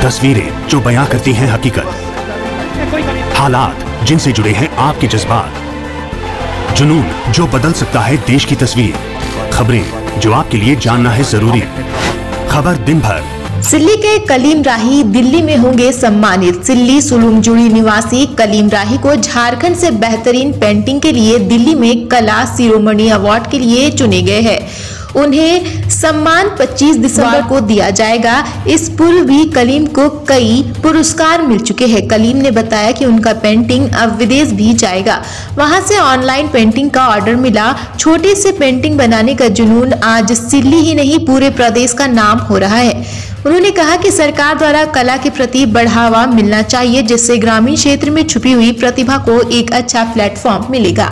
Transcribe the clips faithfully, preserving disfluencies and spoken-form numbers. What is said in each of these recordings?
तस्वीरें जो बयां करती हैं हकीकत, हालात जिनसे जुड़े हैं आपके जज्बात, जुनून जो बदल सकता है देश की तस्वीर, खबरें जो आपके लिए जानना है जरूरी। खबर दिन भर। सिल्ली के कलीम राही दिल्ली में होंगे सम्मानित। सिल्ली सुलुमजुड़ी निवासी कलीम राही को झारखंड से बेहतरीन पेंटिंग के लिए दिल्ली में कला शिरोमणि अवार्ड के लिए चुने गए हैं। उन्हें सम्मान पच्चीस दिसंबर को दिया जाएगा। इस पूर्व भी कलीम को कई पुरस्कार मिल चुके हैं। कलीम ने बताया कि उनका पेंटिंग अब विदेश भी जाएगा। वहां से ऑनलाइन पेंटिंग का ऑर्डर मिला। छोटे से पेंटिंग बनाने का जुनून आज सिल्ली ही नहीं पूरे प्रदेश का नाम हो रहा है। उन्होंने कहा कि सरकार द्वारा कला के प्रति बढ़ावा मिलना चाहिए, जिससे ग्रामीण क्षेत्र में छुपी हुई प्रतिभा को एक अच्छा प्लेटफॉर्म मिलेगा।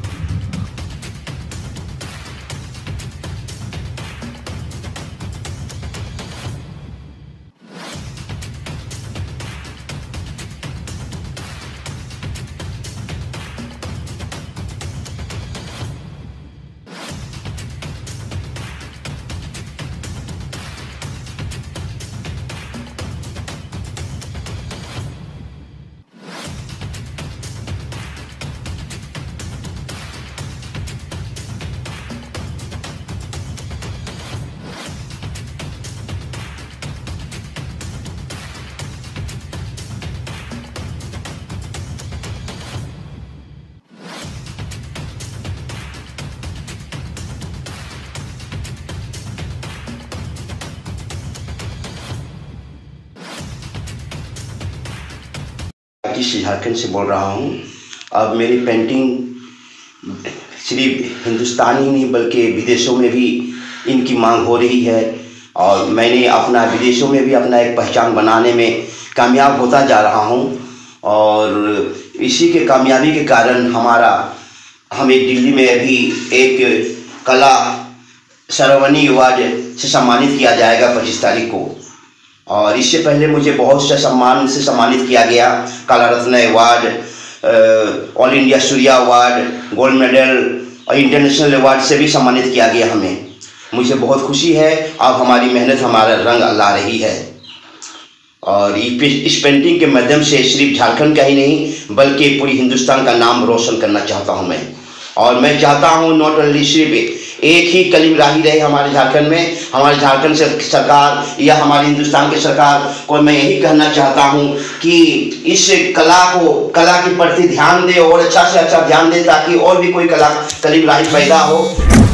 झारखंड से बोल रहा हूँ। अब मेरी पेंटिंग सिर्फ हिंदुस्तान ही नहीं बल्कि विदेशों में भी इनकी मांग हो रही है और मैंने अपना विदेशों में भी अपना एक पहचान बनाने में कामयाब होता जा रहा हूँ और इसी के कामयाबी के कारण हमारा हमें दिल्ली में अभी एक कला शिरोमणि अवार्ड से सम्मानित किया जाएगा पच्चीस तारीख को। और इससे पहले मुझे बहुत से सम्मान से सम्मानित किया गया। Kala Ratna award, all India Surya award, gold medal और इंटरनेशनल अवार्ड से भी सम्मानित किया गया हमें। मुझे बहुत खुशी है। अब हमारी मेहनत हमारा रंग ला रही है और इस पेंटिंग के माध्यम से सिर्फ झारखंड का ही नहीं बल्कि पूरी हिंदुस्तान का नाम रोशन करना चाहता हूँ मैं। और मैं चाहता हूँ नॉट ओनली सिर्फ एक ही कलीम राही रहे हमारे झारखंड में। हमारे झारखंड से सरकार या हमारे हिंदुस्तान की सरकार को मैं यही कहना चाहता हूं कि इस कला को कला के प्रति ध्यान दे और अच्छा से अच्छा ध्यान दे ताकि और भी कोई कला कलीम राही पैदा हो।